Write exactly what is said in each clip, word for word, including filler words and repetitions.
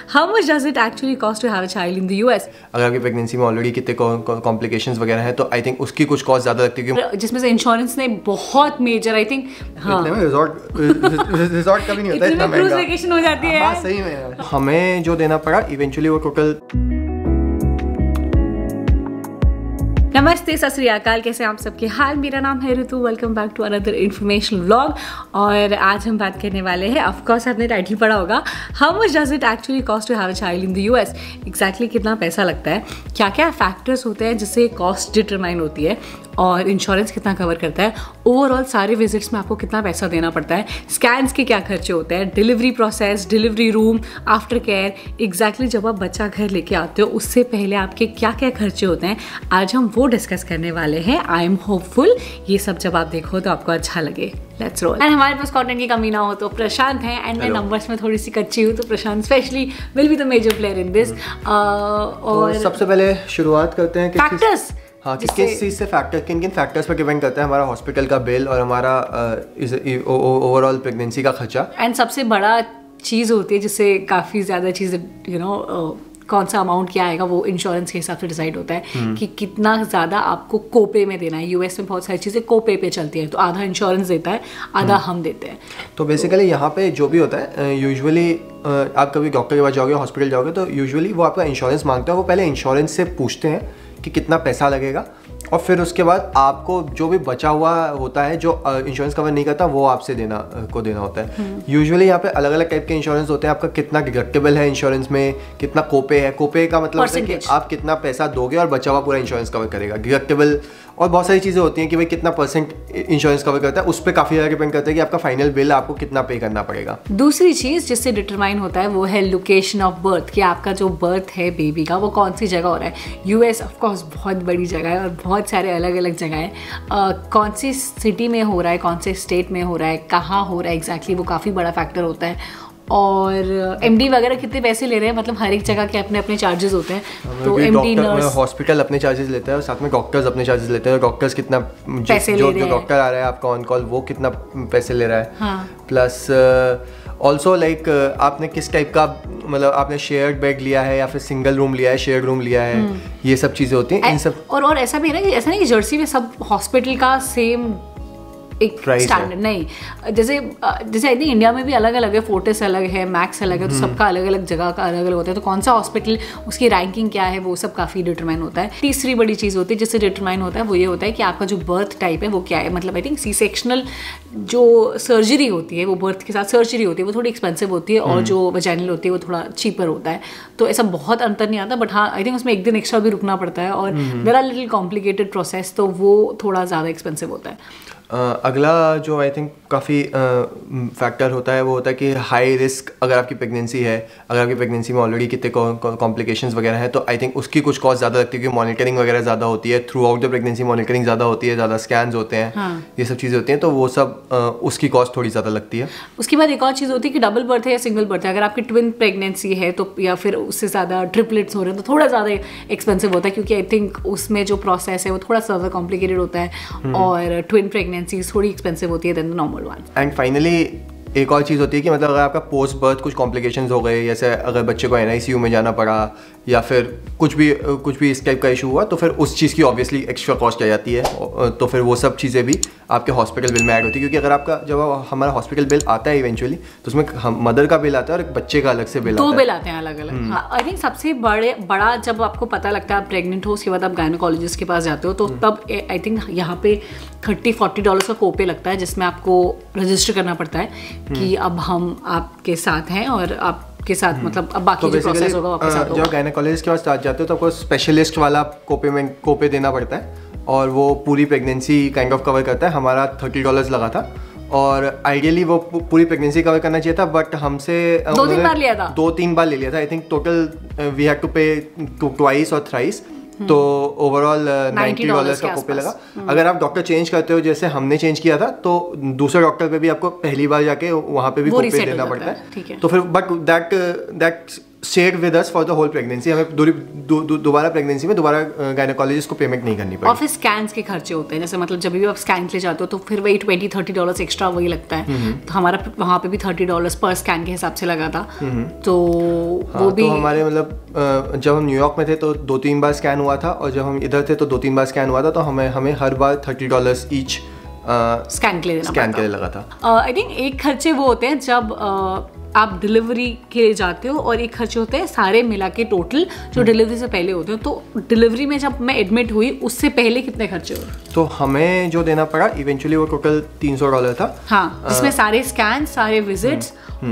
How much does it actually cost to have a child in the U S? अगर आपकी pregnancy में already कितने complications वगैरह हैं तो आई थिंक उसकी कुछ कॉस्ट ज़्यादा लगती है, जिसमें से इंश्योरेंस ने बहुत मेजर आई थिंक हाँ रिजॉर्ट रिजॉर्ट कभी नहीं होता इतना महंगा, वेकेशन हो जाती है। हाँ सही में हमें जो देना पड़ा इवेंचुअली वो टोटल। नमस्ते, सत श्री अकाल, कैसे आप सबके हाल। मेरा नाम है Ritu, welcome back to another informational vlog. और आज हम बात करने वाले हैं, ऑफ कोर्स आपने टाइटल पढ़ा होगा, how much does it actually cost to have a child in the US. Exactly कितना पैसा लगता है, क्या क्या फैक्टर्स होते हैं जिससे कॉस्ट डिटरमाइन होती है, और इंश्योरेंस कितना कवर करता है, ओवरऑल सारे विजिट्स में आपको कितना पैसा देना पड़ता है, स्कैन्स के क्या खर्चे होते हैं, delivery process, delivery room, after care, exactly जब आप बच्चा घर लेके आते हो उससे पहले आपके क्या क्या खर्चे होते हैं, आज हम वो डिस्कस करने वाले हैं। आई एम होपफुल ये सब जब आप देखो तो आपको अच्छा लगे। Let's roll. एंड हमारे पास कंटेंट की कमी ना हो तो प्रशांत है, एंड मैं नंबर्स में थोड़ी सी कच्ची हूँ तो Prashant specially will be the major player in this. और तो सबसे पहले शुरुआत करते हैं फैक्टर्स। हाँ, किस किस चीज़ से फैक्टर किन किन फैक्टर्स पर डिपेंड करता है हमारा हॉस्पिटल का बिल और हमारा ओवरऑल प्रेगनेंसी का खर्चा। एंड सबसे बड़ा चीज़ होती है जिससे काफ़ी ज़्यादा चीज़ यू नो कौन सा अमाउंट क्या आएगा वो इंश्योरेंस के हिसाब से डिसाइड होता है कि कितना ज़्यादा आपको कोपे में देना है। यूएस में बहुत सारी चीज़ें कोपे पे चलती हैं, तो आधा इंश्योरेंस देता है, आधा हम देते हैं। तो बेसिकली यहाँ पे जो भी होता है यूजुअली आप कभी डॉक्टर के पास जाओगे, हॉस्पिटल जाओगे तो यूजुअली वो आपका इंश्योरेंस मांगते हैं। वो पहले इंश्योरेंस से पूछते हैं कि कितना पैसा लगेगा, और फिर उसके बाद आपको जो भी बचा हुआ होता है जो इंश्योरेंस कवर नहीं करता वो आपसे देना को देना होता है। यूजुअली यहाँ पे अलग अलग टाइप के इंश्योरेंस होते हैं। आपका कितना डिडक्टिबल है इंश्योरेंस में, कितना कोपे है। कोपे का मतलब है कि आप कितना पैसा दोगे और बचा हुआ पूरा इंश्योरेंस कवर करेगा। डिडक्टिबल और बहुत सारी चीज़ें होती हैं कि भाई कितना परसेंट इंश्योरेंस कवर करता है, उस पर काफ़ी ज़्यादा डिपेंड करता है कि आपका फाइनल बिल आपको कितना पे करना पड़ेगा। दूसरी चीज़ जिससे डिटरमाइन होता है वो है लोकेशन ऑफ बर्थ, कि आपका जो बर्थ है बेबी का वो कौन सी जगह हो रहा है। यूएस ऑफ कोर्स बहुत बड़ी जगह है और बहुत सारे अलग अलग जगह है। uh, कौन सी सिटी में हो रहा है, कौन से स्टेट में हो रहा है, कहाँ हो रहा है एग्जैक्टली, वो काफ़ी बड़ा फैक्टर होता है। और एमडी वगैरह कितने पैसे ले रहे हैं, मतलब हर एक जगह के अपने अपने चार्जेस होते हैं। तो एमडी नर्स, हॉस्पिटल अपने चार्जेस लेता है और साथ में डॉक्टर्स अपने चार्जेस लेते हैं। डॉक्टर्स कितना पैसे जो जो डॉक्टर आ रहा है आपका ऑन कॉल वो कितना पैसे ले रहा है। हाँ। प्लस ऑल्सो लाइक आपने किस टाइप का, मतलब आपने शेयर्ड बेड लिया है या फिर सिंगल रूम लिया है, शेयर्ड रूम लिया है, ये सब चीज़ें होती हैं इन सब। और और ऐसा भी है ना कि ऐसा नहीं कि जर्सी में सब हॉस्पिटल का सेम एक स्टैंडर्ड नहीं, जैसे जैसे आई थिंक इंडिया में भी अलग अलग है, फोर्टिस अलग है, मैक्स अलग है, तो सबका अलग अलग जगह का अलग अलग होता है। तो कौन सा हॉस्पिटल, उसकी रैंकिंग क्या है, वो सब काफ़ी डिटरमाइन होता है। तीसरी बड़ी चीज़ होती है जिससे डिटरमाइन होता है वो ये होता है कि आपका जो बर्थ टाइप है वो क्या है। मतलब आई थिंक सी सेक्शनल जो सर्जरी होती है वो बर्थ के साथ सर्जरी होती है वो थोड़ी एक्सपेंसिव होती है, और जो वजाइनल होती है वो थोड़ा चीपर होता है। तो ऐसा बहुत अंतर नहीं आता, बट हाँ आई थिंक उसमें एक दिन एक्स्ट्रा भी रुकना पड़ता है, और there are little complicated process, तो वो थोड़ा ज़्यादा एक्सपेंसिव होता है। Uh, अगला जो आई थिंक काफ़ी फैक्टर uh, होता है वो होता है कि हाई रिस्क, अगर आपकी प्रेगनेंसी है, अगर आपकी प्रेगनेंसी में ऑलरेडी कितने कॉम्प्लिकेशंस वगैरह हैं तो आई थिंक उसकी कुछ कॉस्ट ज़्यादा लगती है, क्योंकि मॉनिटरिंग वगैरह ज़्यादा होती है throughout the pregnancy. Monitoring ज़्यादा होती है, ज़्यादा स्कैन्स होते हैं। हाँ। ये सब चीज़ें होती हैं, तो वो सब uh, उसकी कॉस्ट थोड़ी ज़्यादा लगती है। उसके बाद एक और चीज़ होती है कि डबल बर्थ है या सिंगल बर्थ है। अगर आपकी ट्विन प्रेगनेंसी है तो, या फिर उससे ज़्यादा ट्रिपलेट्स हो रहे हैं तो थोड़ा ज़्यादा एक्सपेंसिव होता है, क्योंकि आई थिंक उसमें जो प्रोसेस है वो थोड़ा ज़्यादा कॉम्प्लिकेटेड होता है, और ट्विन प्रेगनेंसी थोड़ी एक्सपेंसिव होती है then the normal one. And finally एक और चीज़ होती है कि मतलब अगर आपका पोस्ट बर्थ कुछ कॉम्प्लिकेशंस हो गए, जैसे अगर बच्चे को एनआईसीयू में जाना पड़ा या फिर कुछ भी कुछ भी इस टाइप का इशू हुआ, तो फिर उस चीज़ की ऑब्वियसली एक्स्ट्रा कॉस्ट आ जाती है। तो फिर वो सब चीज़ें भी आपके हॉस्पिटल बिल में ऐड होती है, क्योंकि अगर आपका जब हमारा हॉस्पिटल बिल आता है इवेंचुअली तो उसमें हम मदर का बिल आता है और एक बच्चे का अलग से बिल आता है। दो बिल आते हैं अलग अलग। हाँ, आई थिंक सबसे बड़े बड़ा जब आपको पता लगता है आप प्रेग्नेंट हो, उसके बाद आप गायनोकोलॉजिस्ट के पास जाते हो, तो तब आई थिंक यहाँ पे थर्टी फोर्टी डॉलर्स का कोपे लगता है, जिसमें आपको रजिस्टर करना पड़ता है कि अब हम आपके साथ हैं और आप के साथ, मतलब अब बाकी जो प्रोसेस होगा आपके साथ होगा। जब गायनेकोलॉजिस्ट के पास जाते हो तो आपको स्पेशलिस्ट वाला कोपे में कोपे देना पड़ता है, और वो पूरी प्रेगनेंसी काइंड ऑफ कवर करता है। हमारा थर्टी डॉलर्स लगा था, और आइडियली वो पूरी प्रेगनेंसी कवर करना चाहिए था, बट हमसे दो तीन बार लिया था दो तीन बार ले लिया था। I think total we had to pay twice और थ्राइस, तो ओवरऑल नाइन्टी डॉलर्स का कोपे लगा। अगर आप डॉक्टर चेंज करते हो, जैसे हमने चेंज किया था, तो दूसरे डॉक्टर पे भी आपको पहली बार जाके वहाँ पे भी कोपे देना पड़ता है। तो फिर but that that stayed with us for the whole pregnancy. हमें दोबारा प्रेगनेंसी में दोबारा गायनेकोलॉजिस्ट को पेमेंट नहीं करनी पड़ेगी। और फिर स्कैन्स के खर्चे होते हैं, जैसे मतलब जब भी आप स्कैन के लिए जाते हो तो फिर वही ट्वेंटी थर्टी डॉलर एक्स्ट्रा वही लगता है। तो हमारा वहाँ पे भी थर्टी डॉलर पर स्कैन के हिसाब से लगा था। तो हाँ, वो भी तो हमारे मतलब जब हम न्यूयॉर्क में थे तो दो तीन बार स्कैन हुआ था, और जब हम इधर थे तो दो तीन बार स्कैन हुआ था। तो हमें हमें हर बार थर्टी डॉलर ईच स्कैन के लिए स्कैन के लिए लगा था। आई थिंक एक खर्चे वो होते हैं जब uh, आप डिलीवरी के लिए जाते हो, और एक खर्चे होते हैं सारे मिला के टोटल जो डिलीवरी से पहले होते हैं। तो डिलीवरी में जब मैं एडमिट हुई उससे पहले कितने खर्चे हुए? तो हमें जो देना पड़ा इवेंचुअली वो टोटल तीन सौ डॉलर था। हाँ, जिसमें सारे स्कैन, सारे विजिट्स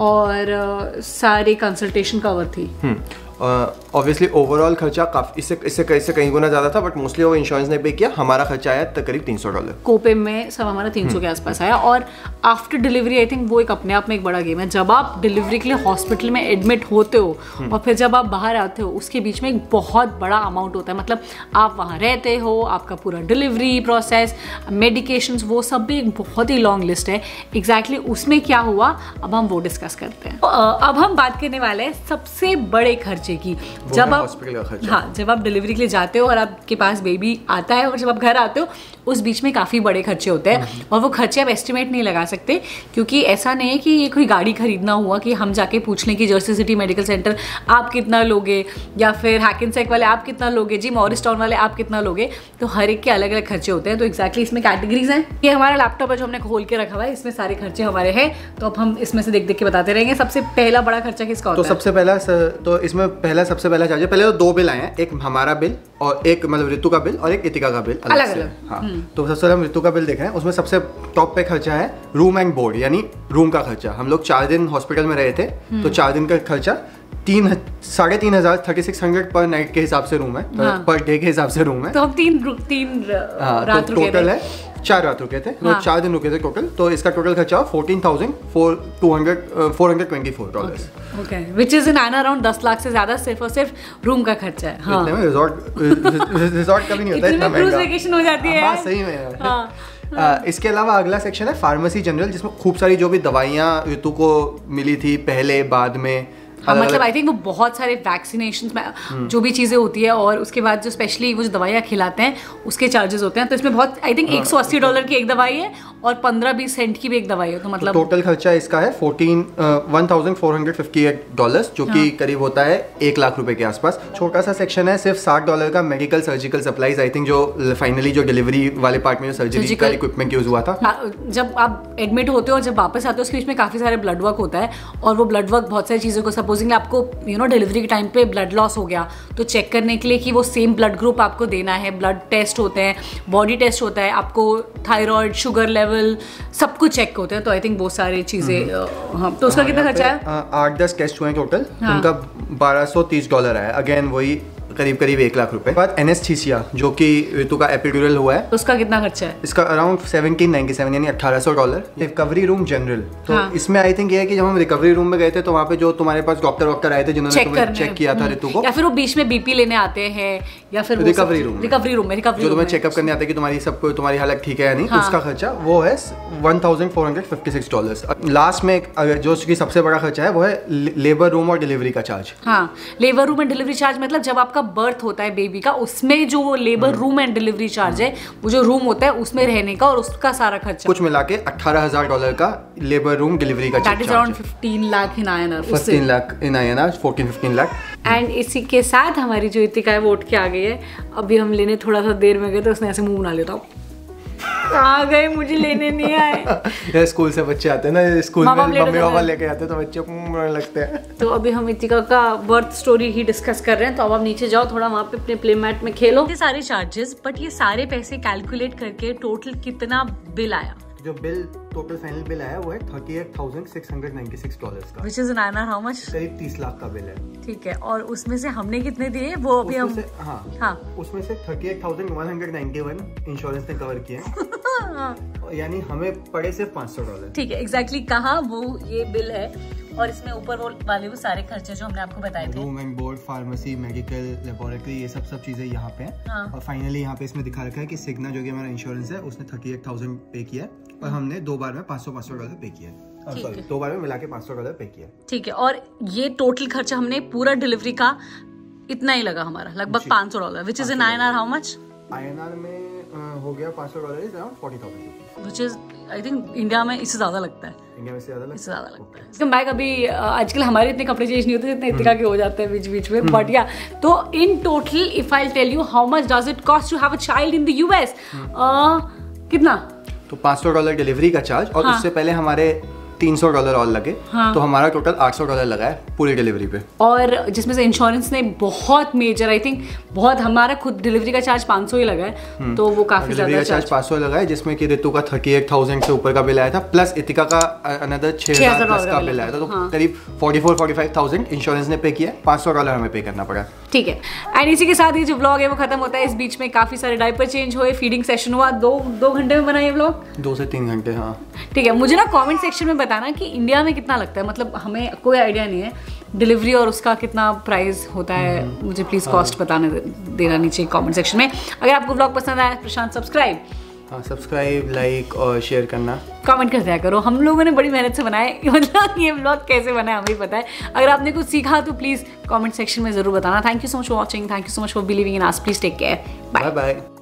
और uh, सारे कंसल्टेशन कवर थी। ऑब्वियसली ओवरऑल खर्चा काफी इससे इससे इससे कहीं गुना ज्यादा था, बट मोस्टली वो इंश्योरेंस ने पे किया। हमारा खर्चा आया तकरीब तीन सौ डॉलर। कोपे में सब हमारा तीन सौ के आसपास आया। और आफ्टर डिलीवरी आई थिंक वो एक अपने आप में एक बड़ा गेम है। जब आप डिलीवरी के लिए हॉस्पिटल में एडमिट होते हो और फिर जब आप बाहर आते हो, उसके बीच में एक बहुत बड़ा अमाउंट होता है। मतलब आप वहाँ रहते हो, आपका पूरा डिलीवरी प्रोसेस, मेडिकेशंस, वो सब भी एक बहुत ही लॉन्ग लिस्ट है। एग्जैक्टली उसमें क्या हुआ अब हम वो डिस्कस करते हैं। तो अब हम बात करने वाले हैं सबसे बड़े खर्चे की। जब आप हाँ जब आप डिलीवरी के लिए जाते हो और आपके पास बेबी आता है, और जब आप घर आते हो उस बीच में काफ़ी बड़े खर्चे होते हैं। और वो खर्चे आप एस्टिमेट नहीं लगा सकते, क्योंकि ऐसा नहीं है कि ये कोई गाड़ी खरीदना हुआ कि हम जाके पूछ लें कि जर्सी सिटी मेडिकल सेंटर आप कितना लोगे, या फिर हैकिनसेक वाले आप कितना लोगे, जी मॉरिस टाउन वाले आप कितना लोगे। तो हर एक के अलग अलग खर्चे होते हैं। तो एक्जैक्टली इसमें कैटेगरीज हैं। ये हमारा लैपटॉप है जो हमने खोल के रखा हुआ है, इसमें सारे खर्चे हमारे हैं। तो अब हम इसमें से देख देख के बताते रहेंगे। सबसे पहला बड़ा खर्चा किसका होता है? तो सबसे पहला तो इसमें पहला सबसे पहला चार्ज है। पहले तो दो बिल आए हैं, एक हमारा बिल और एक मतलब ऋतु का बिल और एक इतिका का बिल अलग से। हाँ, तो सबसे पहले हम ऋतु का बिल देख रहे हैं। उसमें सबसे टॉप पे खर्चा है रूम एंड बोर्ड, यानी रूम का खर्चा। हम लोग चार दिन हॉस्पिटल में रहे थे, तो चार दिन का खर्चा तीन साढ़े तीन हजार thirty six hundred per night के हिसाब से रूम है। हाँ। पर डे के हिसाब से रूम है। तो हम तीन तीन हाँ, रात तो टोटल है चार रात रुके थे। हाँ। चार दिन रुके थे टोटल। तो इसका टोटल खर्चा fourteen thousand four two hundred four hundred twenty four dollar, okay, which is in around दस लाख से ज्यादा सिर्फ और सिर्फ रूम का खर्चा है। हाँ। इतने में रिजॉर्ट रिजॉर्ट कभी नहीं होता, इतना महंगा। वेकेशन हो जाती है। हाँ, सही में। हाँ। आ, इसके अलावा अगला सेक्शन है फार्मेसी जनरल, जिसमें खूब सारी जो भी दवाइयाँ ऋतु को मिली थी पहले बाद में। हाँ, मतलब आई थिंक वो बहुत सारे वैक्सीनेशन में जो भी चीज़ें होती है, और उसके बाद जो स्पेशली वो जो दवाइयाँ खिलाते हैं उसके चार्जेस होते हैं। तो इसमें बहुत आई थिंक एक सौ अस्सी डॉलर की एक दवाई है और पंद्रह बीस सेंट की भी एक दवाई है। तो मतलब टोटल खर्चा इसका है fourteen one thousand four hundred fifty eight dollar, जो कि हाँ। करीब होता है एक लाख रुपए के आसपास। छोटा सा सेक्शन है सिर्फ साठ डॉलर का medical surgical supplies. I think जो फाइनली जो डिलीवरी वाले पार्ट में जो सर्जरी का इक्विपमेंट यूज हुआ था। जब आप एडमिट होते हो, जब वापस आते हो, उसके बीच में काफी सारे ब्लड वर्क होता है, और वो ब्लड वर्क बहुत सारी चीजों को, सपोजिंग आपको यू नो डिलीवरी के टाइम पे ब्लड लॉस हो गया तो चेक करने के लिए कि वो सेम ब्लड ग्रुप आपको देना है। ब्लड टेस्ट होते हैं, बॉडी टेस्ट होता है, आपको थायराइड, शुगर लेवल सब कुछ चेक होते हैं। तो आई थिंक बहुत सारी चीजें। हाँ, तो उसका कितना खर्चा है? आठ दस टेस्ट हुए टोटल। उनका बारह सौ तीस डॉलर आया। अगेन वही करीब करीब एक लाख रुपए। बाद एनेस्थीसिया जो कि ऋतु का एपिड्यूरल हुआ है, उसका कितना खर्चा है? इसका अराउंड सेवनटीन नाइंटी सेवन यानी अठारह सौ डॉलर। रिकवरी रूम जनरल, तो हाँ। इसमें आई थिंक ये है कि जब हम रिकवरी रूम में गए थे तो वहाँ पे जो तुम्हारे पास डॉक्टर वॉक्टर आए थे जिन्होंने तुम्हें चेक किया था ऋतु को, या फिर वो बीच में बीपी लेने आते हैं, या फिर रिकवरी रूम रिकवरी रूम में रिकवरी जो तुम्हें चेकअप करने आते हैं कि तुम्हारी सब तुम्हारी हालत ठीक है या नहीं, उसका खर्चा वो है one thousand four hundred fifty six dollar. Last में जो सबसे बड़ा खर्चा है वो है लेबर रूम और डिलीवरी का चार्ज। हाँ, labour room and delivery charge मतलब जब आपका बर्थ होता है बेबी का, उसमें जो labour room and delivery charge है, वो जो रूम होता है उसमें रहने का और उसका सारा खर्चा कुछ मिला के अठारह हजार डॉलर का लेबर रूम डिलीवरी का चार्ज है। Around fifteen lakh in INR, fifteen lakh in INR, fourteen fifteen lakh. And इसी के साथ हमारी जो इतिका है वो उठ के आ गई है। अभी हम लेने थोड़ा सा देर में गए तो उसने ऐसे मुंह बना लिया था, आ गए मुझे लेने नहीं आए। स्कूल से बच्चे आते हैं ना, स्कूल में मम्मी पापा लेके आते हैं तो बच्चे को लगते हैं। तो अभी हम इतिका का बर्थ स्टोरी ही डिस्कस कर रहे हैं। तो अब आप नीचे जाओ, थोड़ा वहाँ पे अपने प्ले मैट में खेलो। ये सारे चार्जेस, बट ये सारे पैसे कैलकुलेट करके टोटल कितना बिल आया? जो बिल टोटल फाइनल बिल आया वो है thirty eight thousand six hundred ninety six dollar का, which is in INR how much? करीब तीस लाख का बिल है। ठीक है, और उसमें से हमने कितने दिए वो अभी हम? हाँ हाँ, उसमें से thirty eight thousand one hundred ninety one insurance ने कवर किया, यानी हमें पड़े सिर्फ पाँच सौ डॉलर। ठीक है, एग्जैक्टली कहा वो ये बिल है, और इसमें ऊपर वो वाले वो सारे खर्चे जो हमने आपको बताए थे, room and board, pharmacy, medical, laboratory, ये सब सब चीजें यहाँ पे हैं। हाँ। और फाइनली यहाँ पे इसमें दिखा रखा है कि सिग्ना जो कि हमारा इंश्योरेंस है उसने थर्टी एट थाउजेंड पे किया है, और हमने दो बार में पाँच सौ पाँच सौ डॉलर पे किया है। सॉरी दो बार में मिला के पाँच सौ डॉलर पे किया। ठीक है, और ये टोटल खर्चा हमने पूरा डिलीवरी का इतना ही लगा हमारा, लगभग पाँच सौ dollar, which is in I N R how much? I N R में uh, हो गया पाँच सौ dollar is around forty thousand rupees, which is I think India में इससे ज्यादा लगता है। इंडिया में से ज्यादा इससे ज्यादा लगता है। इसके बैग अभी आजकल हमारे इतने कपड़े चेंज नहीं होते जितने इतिका के हो जाते हैं बीच बीच में, बट या तो in total if I tell you how much does it cost to have a child in the US, कितना? तो पाँच सौ डॉलर डिलीवरी का चार्ज, और हाँ. उससे पहले हमारे तीन सौ डॉलर और लगे, हाँ. तो हमारा टोटल आठ सौ डॉलर लगा है पूरी डिलीवरी पे, और जिसमें से इंश्योरेंस ने बहुत मेजर आई थिंक बहुत, हमारा खुद डिलीवरी का चार्ज पाँच सौ ही लगा है, तो वो काफी ज्यादा डिलीवरी का चार्ज पाँच सौ लगा है, जिसमें कि ऋतु का थर्टी एट थाउजेंड से ऊपर का बिल आया था, प्लस इतिका का अनदर छह हजार प्लस का बिल आया था, तो हाँ. करीब forty four forty five thousand insurance ने पे किया, पाँच सौ डॉलर हमें पे करना पड़ा। ठीक है, एंड इसी के साथ ये जो व्लॉग है वो खत्म होता है। इस बीच में काफी सारे डायपर चेंज हुए, फीडिंग सेशन हुआ, दो दो घंटे में बना ये व्लॉग, दो से तीन घंटे। हाँ ठीक है, मुझे ना कमेंट सेक्शन में बताना कि इंडिया में कितना लगता है, मतलब हमें कोई आइडिया नहीं है डिलीवरी और उसका कितना प्राइस होता है, मुझे प्लीज कॉस्ट बताने देना नीचे कमेंट सेक्शन में। अगर आपको व्लॉग पसंद आया प्रशांत सब्सक्राइब हाँ सब्सक्राइब लाइक और शेयर करना, कमेंट कर दिया करो। हम लोगों ने बड़ी मेहनत से बनाए, मतलब ये व्लॉग कैसे बना है हमें पता है। अगर आपने कुछ सीखा तो प्लीज कमेंट सेक्शन में जरूर बताना। Thank you so much for watching, thank you so much for believing in us, please take care, bye bye.